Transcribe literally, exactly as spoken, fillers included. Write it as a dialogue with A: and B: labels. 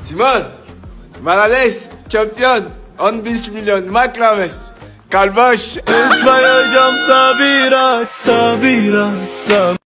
A: Timon, Marales, şampiyon, on beş milyon maklames, kalboş.
B: Esmer hocam sabira, sabira, sabira.